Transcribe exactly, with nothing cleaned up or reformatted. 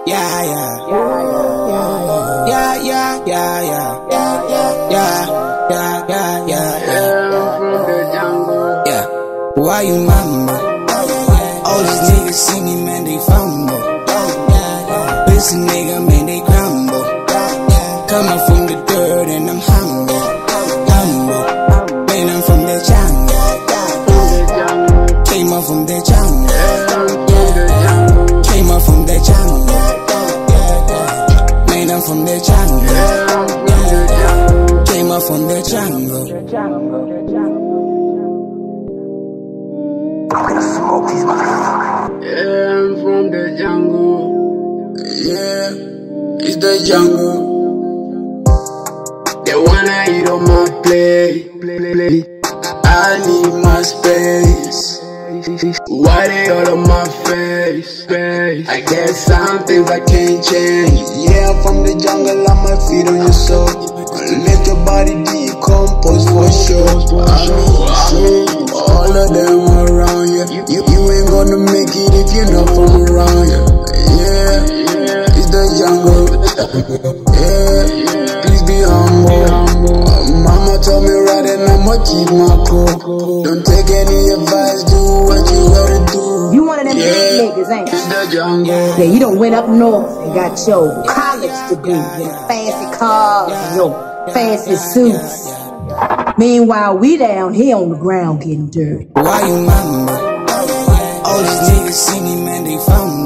Yeah, yeah, yeah, yeah, yeah, yeah, yeah, yeah, yeah, yeah, yeah, yeah. I'm from the jungle. Yeah, why you mama? All these niggas see me, man, they fumble. Listen, nigga, man, they crumble. Coming from the dirt and I'm humble, humble. Man, I'm from the jungle. Came up from the jungle. Came up from the jungle. Man, I'm from the jungle. Came up from the jungle. I'm gonna smoke these motherfuckers. Yeah, I'm from the jungle. Yeah, it's the jungle. They wanna eat on my plate. I need my space. Why they all on my face? I guess some things I can't change. Yeah, I'm from the jungle, I might feed on your soul. Let your body decompose for sure. I mean, all of them around you. You, you ain't gonna make it if you're not from around you. Yeah, it's the jungle. Yeah, please be humble. Mama told me right and I'ma keep my cool. Don't take any advice, do what you gotta do. You one of them yeah. big niggas, ain't you? It's the jungle. Yeah, you done went up north and got your college degree, your fancy cars, and your fancy suits. Meanwhile, we down here on the ground getting dirty. Why you mama? All these niggas see me, man, they found me.